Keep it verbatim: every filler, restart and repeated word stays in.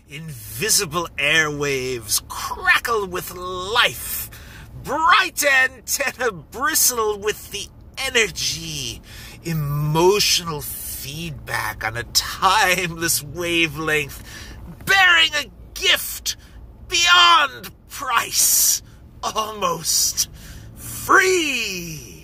Invisible airwaves crackle with life. Bright antenna bristle with the energy. Emotional feedback on a timeless wavelength, bearing a gift beyond price. Almost free.